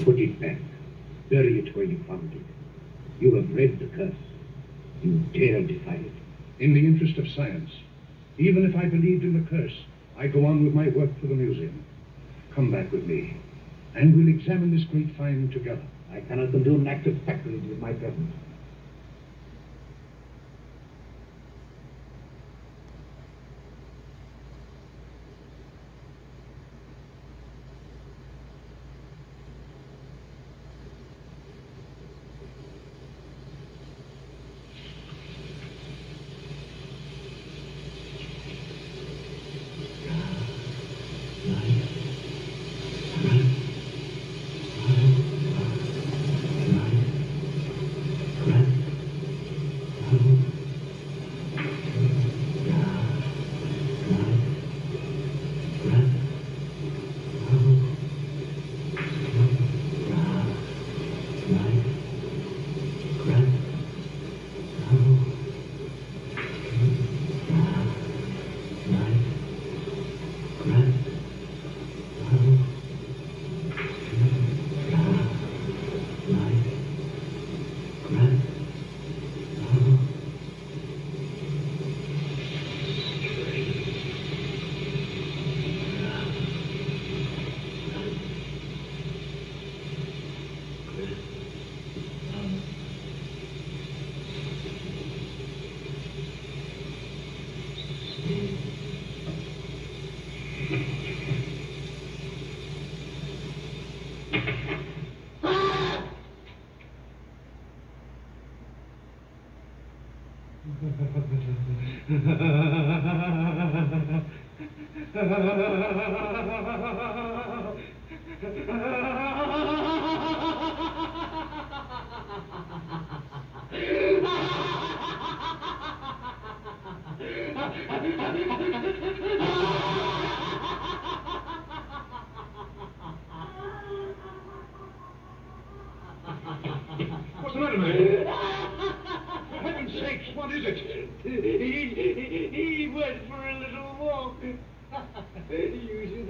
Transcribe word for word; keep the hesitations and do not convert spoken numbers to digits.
Put it back. Bury it where you found it. You have read the curse. You dare defy it. In the interest of science, even if I believed in the curse, I go on with my work for the museum. Come back with me, and we'll examine this great find together. I cannot condone an act of sacrilege with my presence. What's the matter, man? For heaven's sakes, what is it? He, he, he went for a little walk. You should